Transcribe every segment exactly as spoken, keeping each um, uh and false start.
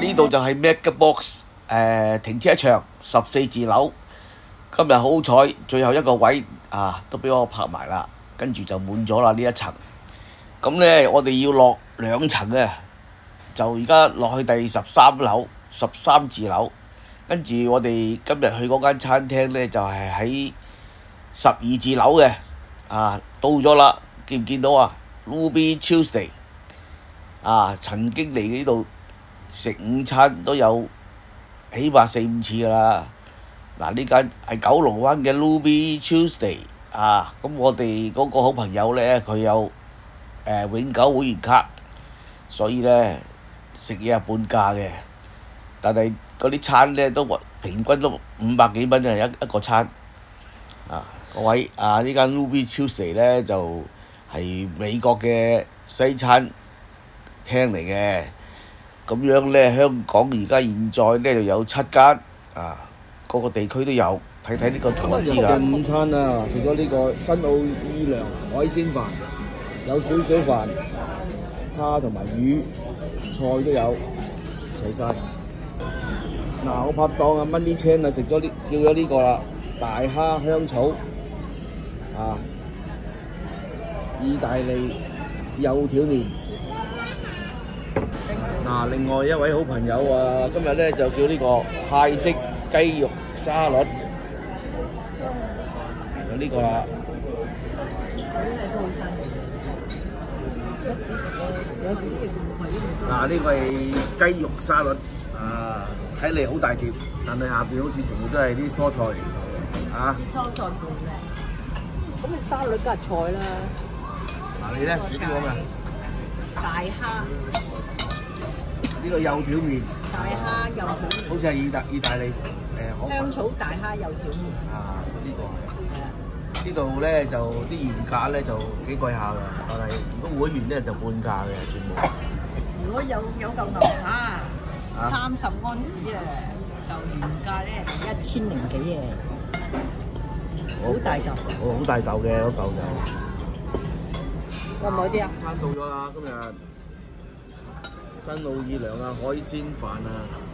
呢度就係 MegaBox 誒停車場十四字樓。今日好彩，最後一個位啊都俾我拍埋啦，跟住就滿咗啦呢一層。咁咧，我哋要落兩層啊，就而家落去第十三樓、十三字樓。跟住我哋今日去嗰間餐廳咧，就係喺十二字樓嘅啊，到咗啦，見唔見到啊 ？Ruby Tuesday 啊，曾經嚟呢度食午餐都有起碼四五次㗎啦。嗱，呢間係九龍灣嘅 Ruby Tuesday 啊，咁我哋嗰個好朋友咧，佢有誒、呃、永久會員卡，所以咧食嘢係半價嘅，但係嗰啲餐咧都平均都五百幾蚊啊一一個餐。啊，各位啊，呢間 Ruby Tuesday 咧就係、是、美國嘅西餐廳嚟嘅，咁樣咧香港而家現在咧就有七間啊。個個地區都有，睇睇呢個圖就知㗎。 午餐啊，食咗呢個新奧爾良海鮮飯，有小水飯、蝦同埋魚，菜都有，齊晒。嗱，我拍檔啊 Money Chan啊，食咗呢叫咗呢個啦，大蝦香草啊，意大利幼條麵。嗱，另外一位好朋友啊，今日咧就叫呢個泰式雞肉沙律，有呢個啦。嗱，呢個係雞肉沙律，啊，睇嚟好大碟，但係下邊好似全部都係啲蔬菜，啊。 蔬菜盤嘅，咁你沙律梗係菜啦。 嗱，你咧食呢個咩？ 大蝦。 呢個幼條麵。 大蝦幼條麵。 好似係意大意大利。 香草大蝦幼條麵啊！呢、這個係呢度咧就啲原價咧就幾貴下㗎，但係如果會員咧就半價嘅全部。 如果有有嚿牛扒三十安士啊，就原價咧一千零幾嘅，好大嚿。 好好大嚿嘅嗰嚿就。 有冇啲啊？ 餐到咗啦，今日新奧爾良啊，海鮮飯啊。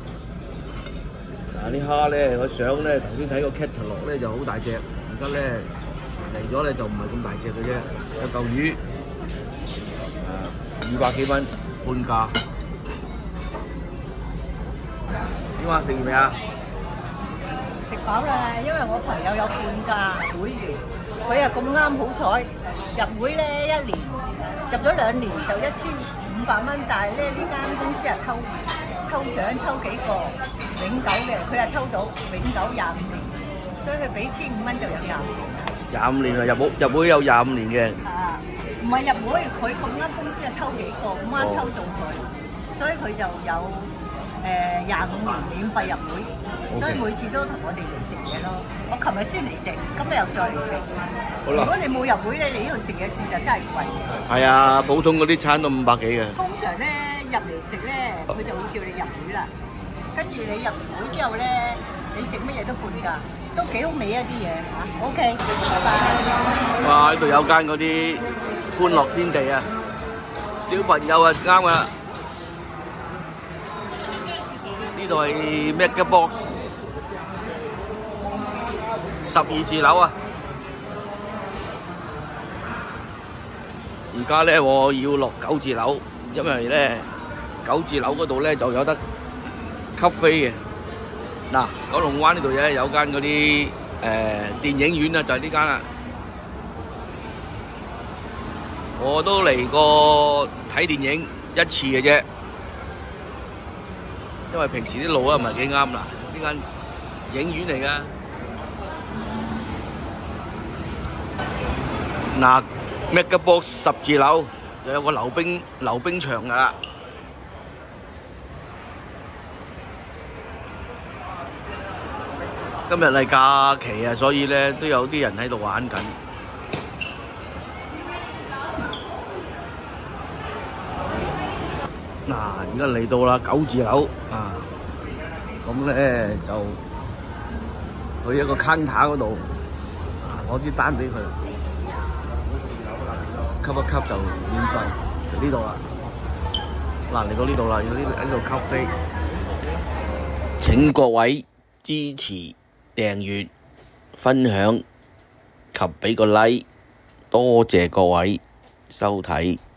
嗱，啲蝦咧，個相咧頭先睇個 catalog 咧就好大隻，而家咧嚟咗咧就唔係咁大隻嘅啫。有嚿魚，誒二百幾蚊半價。點啊？食完未啊？ 食飽啦，因為我朋友有半價會員，佢又咁啱好彩入會咧一年，入咗兩年就一千五百蚊，但係咧呢間公司係抽抽獎抽幾個。永久嘅，佢係抽到永久廿五年，所以佢俾千五蚊就有廿五年。 廿五年啊，入會入會有廿五年嘅。 啊，唔係入會，佢咁啱公司係抽幾個，咁啱抽中佢，所以佢就有誒廿五年免費入會，所以每次都同我哋嚟食嘢咯。我琴日先嚟食，今日又再嚟食。 好啦。 如果你冇入會咧，你呢度食嘢事實真係貴。 係啊，普通嗰啲餐都五百幾嘅。 通常咧入嚟食咧，佢就會叫你入會啦。跟住你入完會之後咧，你食乜嘢都半價，都幾好味啊啲嘢嚇。OK，拜拜。 哇！呢度有間嗰啲歡樂天地啊，小朋友啊啱啊。呢度係 MegaBox 十二字樓啊。而家咧我要落九字樓，因為咧九字樓嗰度咧就有得吸飛嘅。嗱，九龍灣呢度咧有間嗰啲誒電影院啊，就係呢間啦。我都嚟過睇電影一次嘅啫，因為平時啲路啊唔係幾啱啦。呢間影院嚟噶。嗱 ，MegaBox 十字樓就有個溜冰溜冰場噶啦。今日係假期啊，所以咧都有啲人喺度玩緊。嗱，而家嚟到啦九字樓啊，咁咧就去一個 counter 嗰度啊，攞啲單俾佢，吸一吸就免費。呢度啦，嗱嚟到呢度啦，要呢喺呢度吸飛。 請各位支持訂閱、分享及俾個 like，多謝各位收睇。